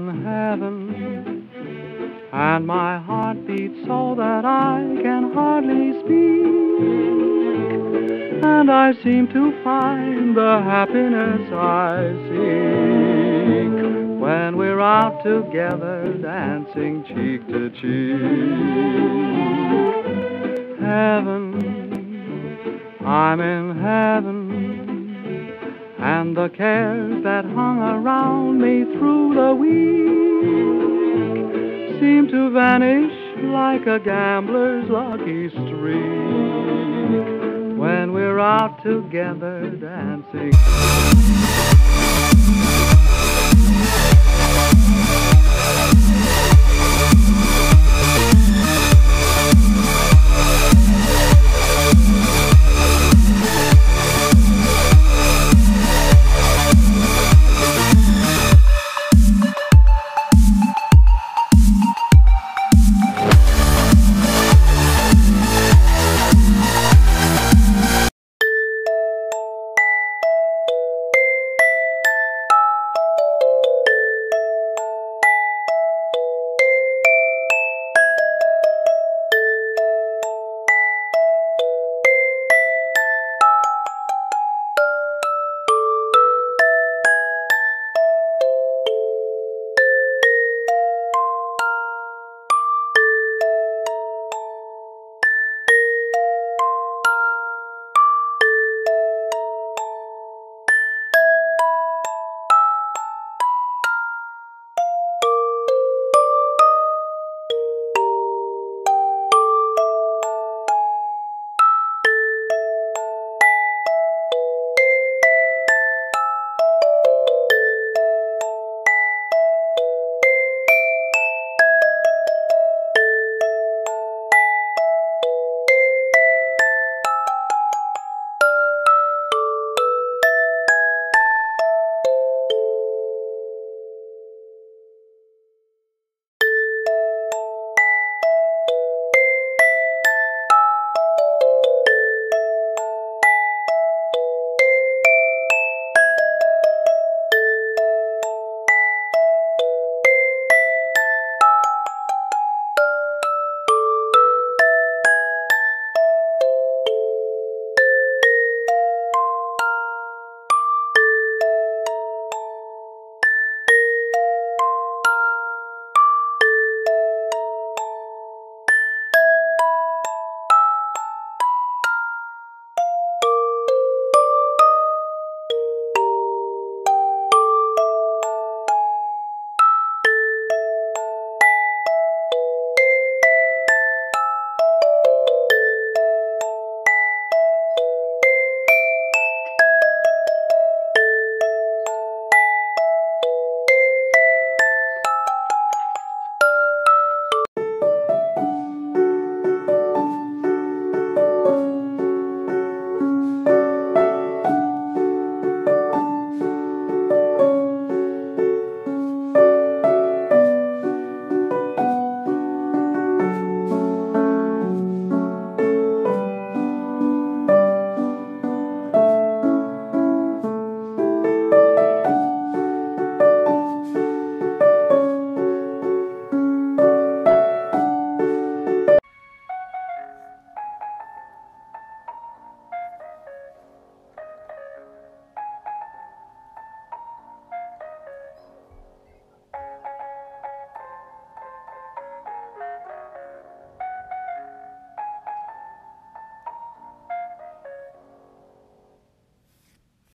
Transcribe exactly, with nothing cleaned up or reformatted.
in heaven, and my heart beats so that I can hardly speak, and I seem to find the happiness I seek when we're out together dancing cheek to cheek. Heaven, I'm in heaven, and the cares that hung around me through the week seem to vanish like a gambler's lucky streak when we're out together dancing.